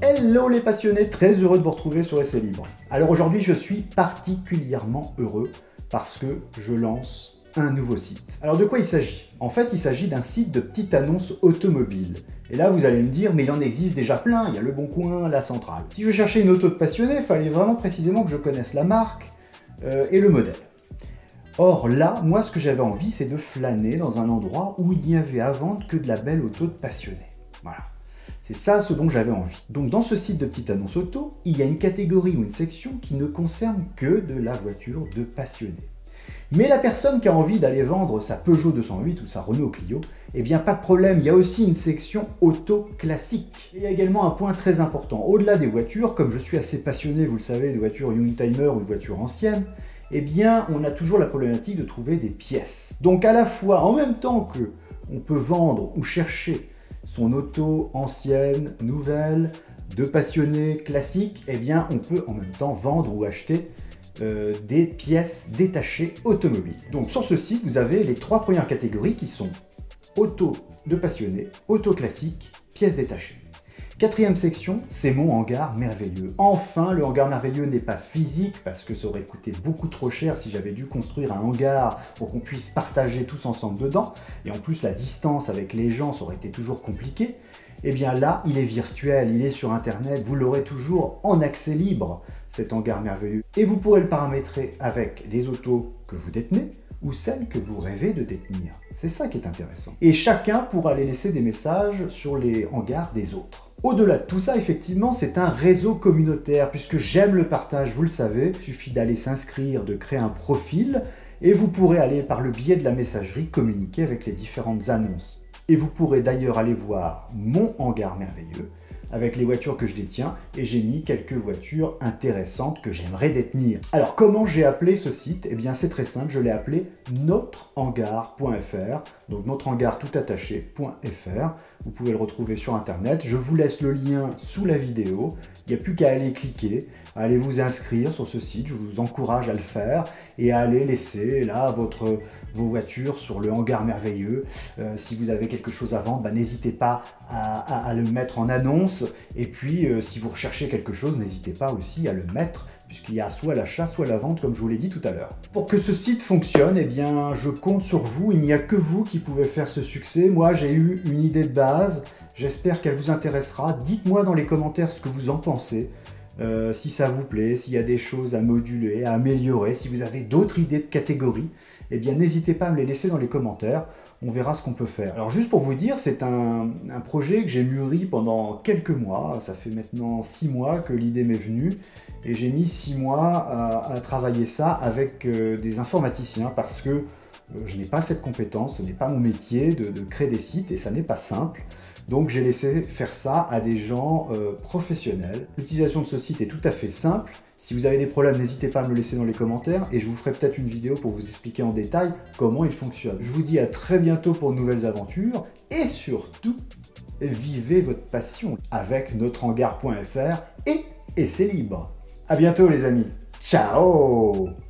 Hello les passionnés, très heureux de vous retrouver sur Essai Libre. Alors aujourd'hui je suis particulièrement heureux parce que je lance un nouveau site. Alors de quoi il s'agit? En fait il s'agit d'un site de petites annonces automobiles. Et là vous allez me dire mais il en existe déjà plein, il y a Le Bon Coin, La Centrale. Si je cherchais une auto de passionné, il fallait vraiment précisément que je connaisse la marque et le modèle. Or là, moi ce que j'avais envie c'est de flâner dans un endroit où il n'y avait à vendre que de la belle auto de passionné. Voilà. C'est ça ce dont j'avais envie. Donc dans ce site de petite annonce auto, il y a une catégorie ou une section qui ne concerne que de la voiture de passionné. Mais la personne qui a envie d'aller vendre sa Peugeot 208 ou sa Renault Clio, eh bien pas de problème, il y a aussi une section auto classique. Et il y a également un point très important. Au-delà des voitures, comme je suis assez passionné, vous le savez, de voitures Youngtimer ou de voitures anciennes, eh bien on a toujours la problématique de trouver des pièces. Donc à la fois, en même temps que on peut vendre ou chercher son auto ancienne, nouvelle, de passionné, classique, eh bien on peut en même temps vendre ou acheter des pièces détachées automobiles. Donc sur ce site, vous avez les trois premières catégories qui sont auto de passionné, auto classique, pièces détachées. Quatrième section, c'est mon hangar merveilleux. Enfin, le hangar merveilleux n'est pas physique parce que ça aurait coûté beaucoup trop cher si j'avais dû construire un hangar pour qu'on puisse partager tous ensemble dedans. Et en plus, la distance avec les gens, ça aurait été toujours compliqué. Et bien là, il est virtuel, il est sur Internet, vous l'aurez toujours en accès libre, cet hangar merveilleux. Et vous pourrez le paramétrer avec les autos que vous détenez ou celles que vous rêvez de détenir. C'est ça qui est intéressant. Et chacun pourra aller laisser des messages sur les hangars des autres. Au-delà de tout ça, effectivement, c'est un réseau communautaire, puisque j'aime le partage, vous le savez. Il suffit d'aller s'inscrire, de créer un profil, et vous pourrez aller par le biais de la messagerie communiquer avec les différentes annonces. Et vous pourrez d'ailleurs aller voir mon hangar merveilleux, avec les voitures que je détiens, et j'ai mis quelques voitures intéressantes que j'aimerais détenir. Alors comment j'ai appelé ce site? Eh bien c'est très simple, je l'ai appelé notrehangar.fr, donc notrehangar tout attaché.fr. Vous pouvez le retrouver sur internet, je vous laisse le lien sous la vidéo, il n'y a plus qu'à aller cliquer, à aller vous inscrire sur ce site, je vous encourage à le faire, et à aller laisser là vos voitures sur le hangar merveilleux. Si vous avez quelque chose à vendre, n'hésitez pas à le mettre en annonce. Et puis, si vous recherchez quelque chose, n'hésitez pas aussi à le mettre, puisqu'il y a soit l'achat, soit la vente, comme je vous l'ai dit tout à l'heure. Pour que ce site fonctionne, eh bien, je compte sur vous. Il n'y a que vous qui pouvez faire ce succès. Moi, j'ai eu une idée de base. J'espère qu'elle vous intéressera. Dites-moi dans les commentaires ce que vous en pensez. Si ça vous plaît, s'il y a des choses à moduler, à améliorer, si vous avez d'autres idées de catégories, eh bien n'hésitez pas à me les laisser dans les commentaires, on verra ce qu'on peut faire. Alors juste pour vous dire, c'est un projet que j'ai mûri pendant quelques mois, ça fait maintenant 6 mois que l'idée m'est venue, et j'ai mis 6 mois à travailler ça avec des informaticiens, parce que je n'ai pas cette compétence, ce n'est pas mon métier de créer des sites, et ça n'est pas simple. Donc j'ai laissé faire ça à des gens professionnels. L'utilisation de ce site est tout à fait simple. Si vous avez des problèmes, n'hésitez pas à me le laisser dans les commentaires et je vous ferai peut-être une vidéo pour vous expliquer en détail comment il fonctionne. Je vous dis à très bientôt pour de nouvelles aventures et surtout, vivez votre passion avec notrehangar.fr et Essai Libre. À bientôt les amis. Ciao!